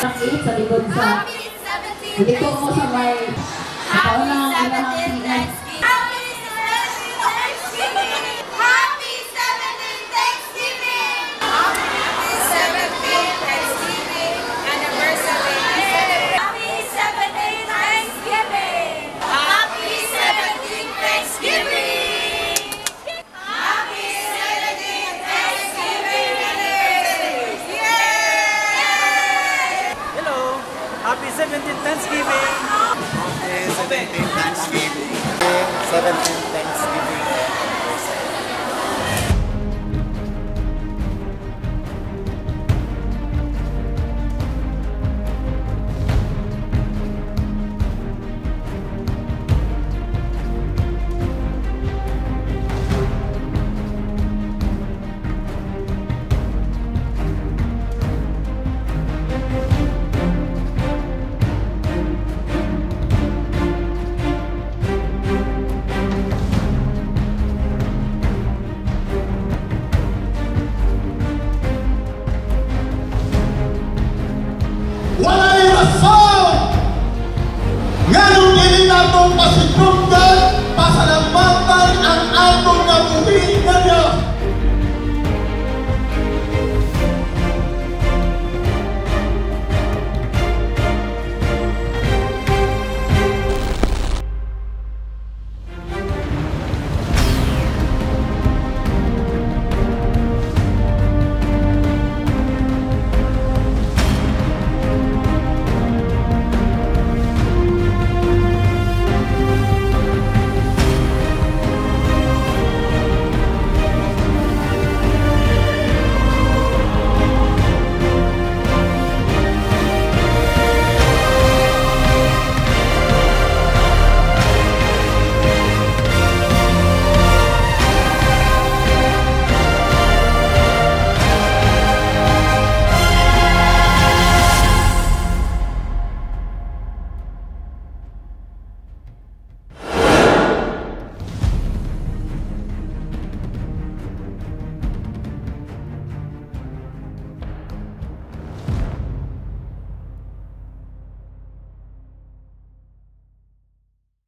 Sa likod sa... Dito mo sa may... Kaunang inahang Thanksgiving! Happy 17th Thanksgiving! Happy 17th Thanksgiving anniversary! Happy 17th Thanksgiving! Happy 17th Thanksgiving! Happy 17th Thanksgiving anniversary! Yay! Hello! Happy 17th Thanksgiving! Happy 17th Thanksgiving. 17th